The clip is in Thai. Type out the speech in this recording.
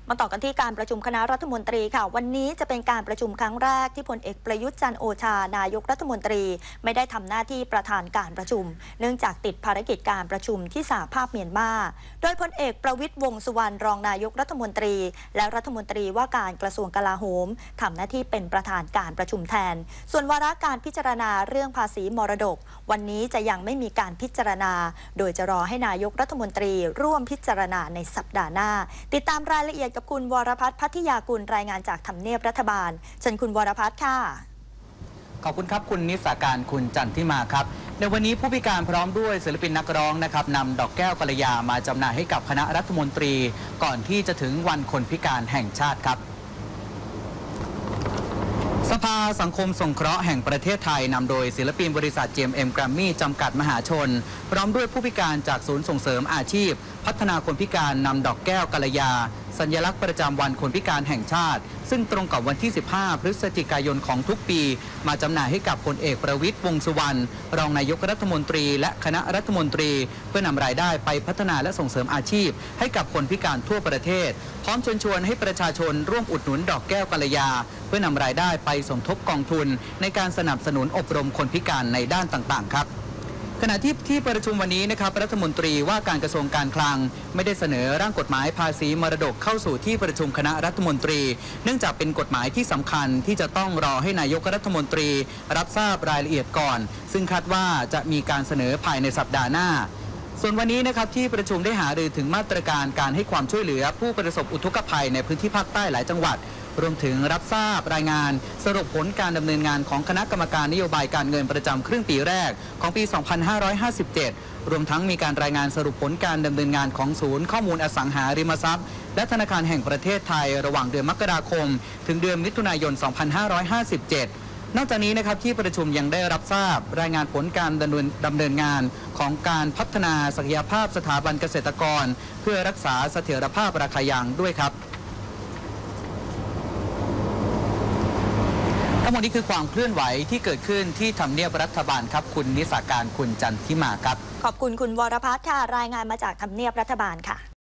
มาต่อกันที่การประชุมคณะรัฐมนตรีค่ะวันนี้จะเป็นการประชุมครั้งแรกที่พลเอกประยุทธ์จันทร์โอชานายกรัฐมนตรีไม่ได้ทำหน้าที่ประธานการประชุมเนื่องจากติดภารกิจการประชุมที่สหภาพเมียนมาโดยพลเอกประวิตรวงษ์สุวรรณรองนายกรัฐมนตรีและรัฐมนตรีว่าการกระทรวงกลาโหมทำหน้าที่เป็นประธานการประชุมแทนส่วนวาระการพิจารณาเรื่องภาษีมรดกวันนี้จะยังไม่มีการพิจารณาโดยจะรอให้นายกรัฐมนตรีร่วมพิจารณาในสัปดาห์หน้าติดตามรายละเอียดกับคุณวรพัฒน์พัทยากุลรายงานจากทำเนียบรัฐบาลเชิญคุณวรพัฒน์ค่ะขอบคุณครับคุณนิสาการคุณจันทิมาครับในวันนี้ผู้พิการพร้อมด้วยศิลปินนักร้องนะครับนำดอกแก้วกัลยามาจำหน่ายให้กับคณะรัฐมนตรีก่อนที่จะถึงวันคนพิการแห่งชาติครับสภาสังคมสงเคราะห์แห่งประเทศไทยนำโดยศิลปินบริษัท GMM Grammy จำกัดมหาชนพร้อมด้วยผู้พิการจากศูนย์ส่งเสริมอาชีพพัฒนาคนพิการนำดอกแก้วกัลยาสัญลักษณ์ประจำวันคนพิการแห่งชาติซึ่งตรงกับวันที่ 15 พฤศจิกายนของทุกปีมาจำหน่ายให้กับพลเอกประวิตรวงษ์สุวรรณรองนายกรัฐมนตรีและคณะรัฐมนตรีเพื่อนำรายได้ไปพัฒนาและส่งเสริมอาชีพให้กับคนพิการทั่วประเทศพร้อมเชิญชวนให้ประชาชนร่วมอุดหนุนดอกแก้วกัลยาเพื่อนำรายได้ไปสมทบกองทุนในการสนับสนุนอบรมคนพิการในด้านต่างๆครับขณะที่ประชุมวันนี้นะครับรัฐมนตรีว่าการกระทรวงการคลังไม่ได้เสนอร่างกฎหมายภาษีมรดกเข้าสู่ที่ประชุมคณะรัฐมนตรีเนื่องจากเป็นกฎหมายที่สำคัญที่จะต้องรอให้นายกรัฐมนตรีรับทราบรายละเอียดก่อนซึ่งคาดว่าจะมีการเสนอภายในสัปดาห์หน้าส่วนวันนี้นะครับที่ประชุมได้หารือถึงมาตรการการให้ความช่วยเหลือผู้ประสบอุทกภัยในพื้นที่ภาคใต้หลายจังหวัดรวมถึงรับทราบรายงานสรุปผลการดำเนินงานของคณะกรรมการนโยบายการเงินประจำครึ่งปีแรกของปี 2557 รวมทั้งมีการรายงานสรุปผลการดำเนินงานของศูนย์ข้อมูลอสังหาริมทรัพย์และธนาคารแห่งประเทศไทยระหว่างเดือนมกราคมถึงเดือนมิถุนายน 2557 นอกจากนี้นะครับที่ประชุมยังได้รับทราบรายงานผลการดำเนินงานของการพัฒนาศักยภาพสถาบันเกษตรกรเพื่อรักษาเสถียรภาพราคายางด้วยครับทั้งหมดนี้คือความเคลื่อนไหวที่เกิดขึ้นที่ทำเนียบรัฐบาลครับคุณนิสาการคุณจันทิมาครับขอบคุณคุณวรพัฒน์ค่ะรายงานมาจากทำเนียบรัฐบาลค่ะ